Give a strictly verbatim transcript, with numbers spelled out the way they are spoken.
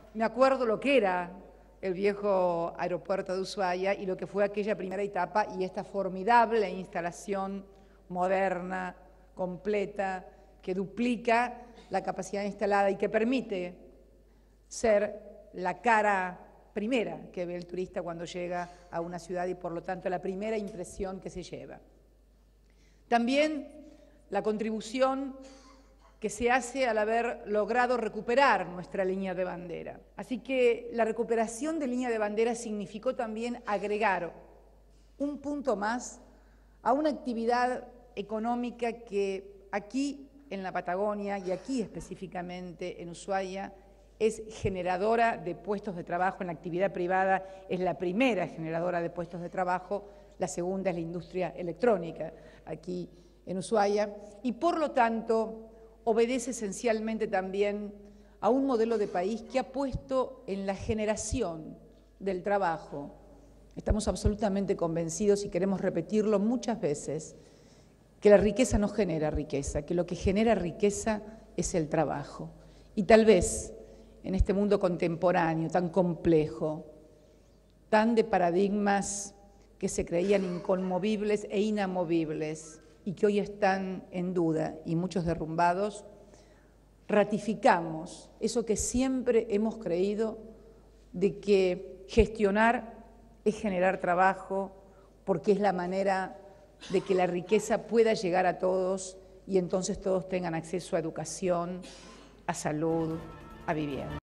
me acuerdo lo que era el viejo aeropuerto de Ushuaia y lo que fue aquella primera etapa y esta formidable instalación moderna, completa, que duplica la capacidad instalada y que permite ser la cara primera que ve el turista cuando llega a una ciudad y por lo tanto la primera impresión que se lleva. También la contribución que se hace al haber logrado recuperar nuestra línea de bandera. Así que la recuperación de línea de bandera significó también agregar un punto más a una actividad económica que aquí en la Patagonia y aquí específicamente en Ushuaia es generadora de puestos de trabajo. En la actividad privada es la primera generadora de puestos de trabajo, la segunda es la industria electrónica aquí en Ushuaia y por lo tanto obedece esencialmente también a un modelo de país que ha puesto en la generación del trabajo. Estamos absolutamente convencidos y queremos repetirlo muchas veces, que la riqueza no genera riqueza, que lo que genera riqueza es el trabajo. Y tal vez en este mundo contemporáneo tan complejo, tan de paradigmas que se creían inconmovibles e inamovibles, y que hoy están en duda y muchos derrumbados, ratificamos eso que siempre hemos creído de que gestionar es generar trabajo porque es la manera de que la riqueza pueda llegar a todos y entonces todos tengan acceso a educación, a salud, a vivienda.